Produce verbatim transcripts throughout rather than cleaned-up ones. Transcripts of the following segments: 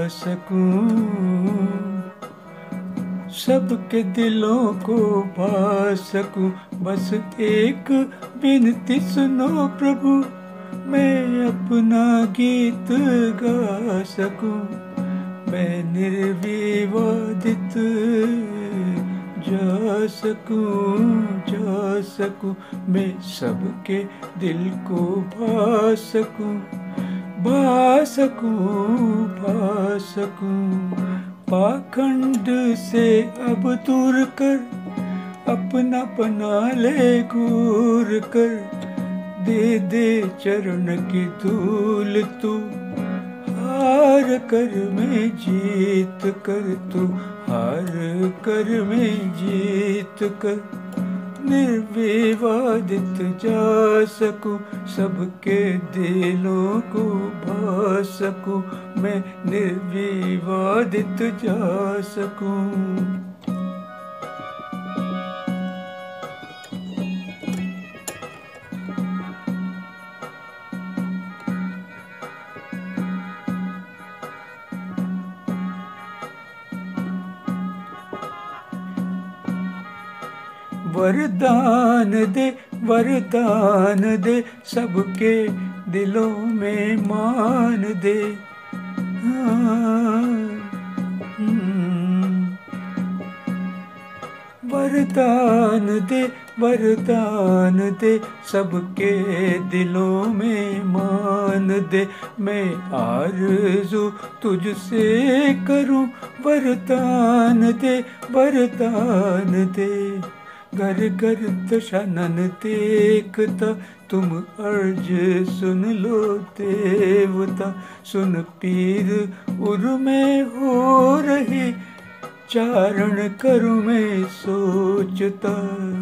सकूं, सबके दिलों को भा सकूं। बस एक विनती सुनो प्रभु, मैं अपना गीत गा सकूं। मैं निर्विवादित जा सकूं, जा सकूं। मैं सबके दिल को भा सकूं, भा सकूं, भा सकूं। पाखंड से अब दूर कर, अपना बना ले घूर कर। दे दे चरण की धूल तू, हार कर मैं जीत कर। तू हार कर मैं जीत कर। निर्विवादित जा सकूं, सबके दिलों को भा सकूं। मैं निर्विवादित जा सकूं। वरदान दे, वरदान दे, सबके दिलों में मान दे। वरदान दे, वरदान दे, सबके दिलों में मान दे। मैं आरज़ू तुझसे करूं, वरदान दे, वरदान दे। घर घर दशानन देखता, तुम अर्ज सुन लो देवता। सुन पीर उर में हो रही, चारण करूं मैं सोचता।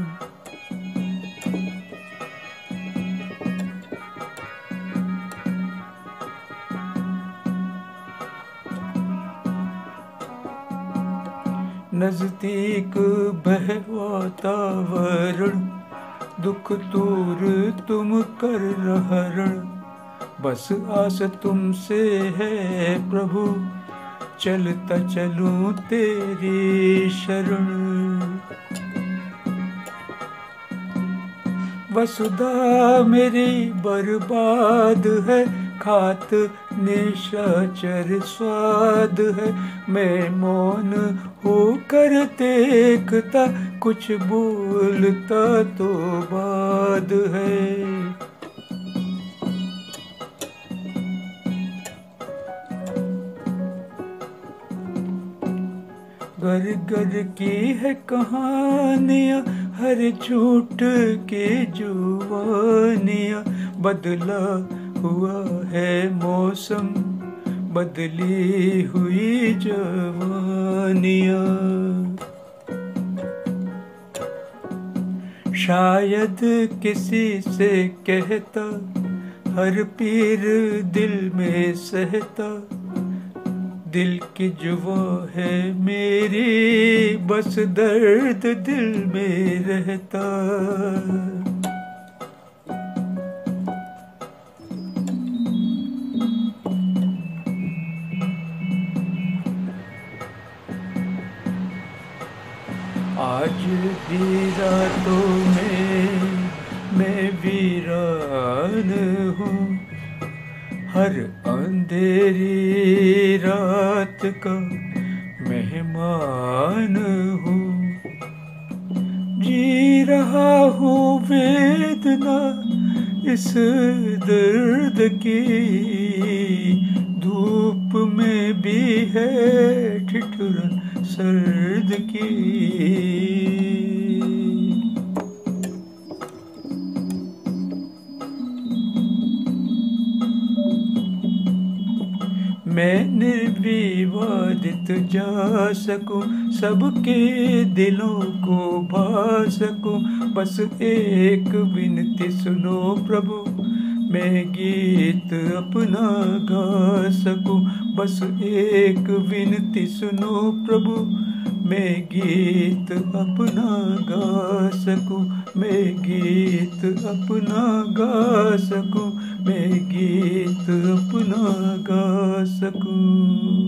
नजदीक बह वातावरण, दुख दूर तुम कर हरण। बस आस तुमसे है प्रभु, चलता चलूं तेरी शरण। वसुधा मेरी बर्बाद है, खात निशाचर स्वाद है। मैं मौन होकर देखता, कुछ बोलता तो बाद है। घर घर की है कहानियाँ, हर झूठ के जुबानियाँ। बदला हुआ है मौसम, बदली हुई जवानियाँ। शायद किसी से कहता, हर पीर दिल में सहता। दिल की जुबां है मेरी, बस दर्द दिल में रहता। आज भी रातों में मैं वीरान हूँ, हर अंधेरी रात का मेहमान हूँ। जी रहा हूँ वेदना इस दर्द की, धूप में भी है ठिठुरन सर्द की। मैं निर्विवादित जा सकूं, सबके दिलों को भा सकूं। बस एक विनती सुनो प्रभु, मैं गीत अपना गा सकूं। बस एक विनती सुनो प्रभु, मैं गीत अपना गा सकूं। मैं गीत अपना गा सकूं। मैं गीत अपना गा सकूं।